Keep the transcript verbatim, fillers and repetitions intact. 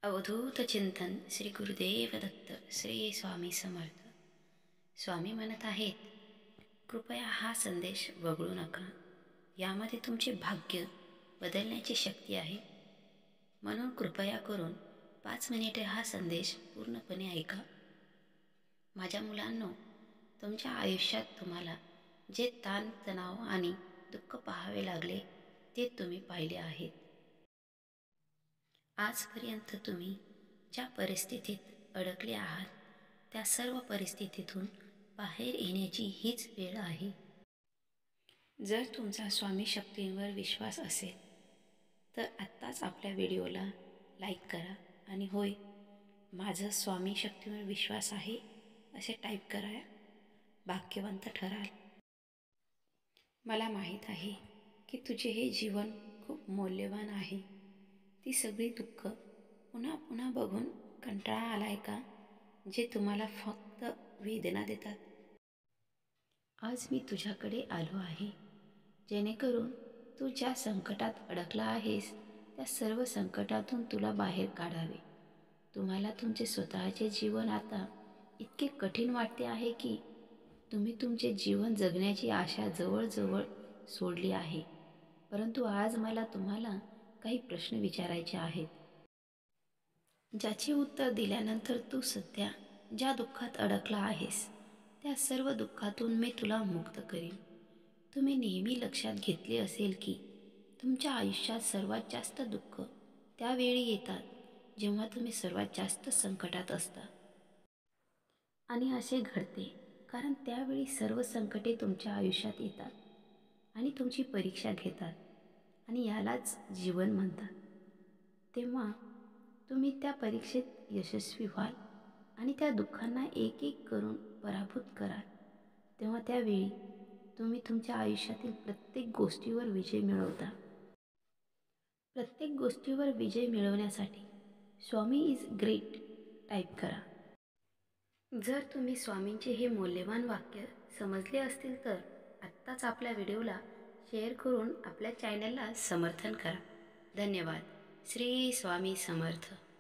अवधूत चिंतन श्री गुरुदेव दत्त श्री स्वामी समर्थ. स्वामी म्हणत आहेत, कृपया हा संदेश वगळू नका. यामध्ये तुमचे भाग्य बदलण्याची शक्ती आहे. म्हणून कृपया करून पाच मिनिटे हा संदेश पूर्णपणे ऐका. माझ्या मुलांनो, तुमच्या आयुष्यात तुम्हाला जे ताण तणाव आणि दुःख पाहावे लागले ते तुम्ही पाहिले आहेत. आजपर्यंत तुम्ही ज्या परिस्थितीत अडकले आहात त्या सर्व परिस्थितीतून बाहेर येण्याची हीच वेळ आहे. जर तुमचा स्वामी शक्तींवर विश्वास असेल तर आत्ताच आपल्या व्हिडिओला लाईक करा आणि होय, माझं स्वामी शक्तीवर विश्वास आहे असे टाईप करा. भाग्यवंत ठराल. मला माहीत आहे की तुझे हे जीवन खूप मौल्यवान आहे. ती सगळी दुःख पुन्हा पुन्हा बघून कंटाळा आलाय का, जे तुम्हाला फक्त वेदना देतात? आज मी तुझ्याकडे आलो आहे जेणेकरून तू ज्या संकटात अडकला आहेस त्या सर्व संकटातून तुला बाहेर काढावे. तुम्हाला तुमचे स्वतःचे जीवन आता इतके कठीण वाटते आहे की तुम्ही तुमचे जीवन जगण्याची आशा जवळजवळ सोडली आहे. परंतु आज मला तुम्हाला काही प्रश्न विचारायचे आहेत, ज्याचे उत्तर दिल्यानंतर तू सध्या ज्या दुःखात अडकला आहेस त्या सर्व दुःखातून मी तुला मुक्त करीन. तुम्ही नेहमी लक्षात घेतले असेल की तुमच्या आयुष्यात सर्वात जास्त दुःख त्यावेळी येतात जेव्हा तुम्ही सर्वात जास्त संकटात असता. आणि असे घडते कारण त्यावेळी सर्व संकटे तुमच्या आयुष्यात येतात आणि तुमची परीक्षा घेतात आणि यालाच जीवन म्हणतात. तेव्हा तुम्ही त्या परीक्षेत यशस्वी व्हाल आणि त्या दुःखांना एक एक करून पराभूत कराल. तेव्हा त्यावेळी तुम्ही तुमच्या आयुष्यातील प्रत्येक गोष्टीवर विजय मिळवता. प्रत्येक गोष्टीवर विजय मिळवण्यासाठी स्वामी इज ग्रेट टाईप करा. जर तुम्ही स्वामींचे हे मौल्यवान वाक्य समजले असतील तर आत्ताच आपल्या व्हिडिओला शेअर करून आपल्या चॅनलला समर्थन करा. धन्यवाद. श्री स्वामी समर्थ.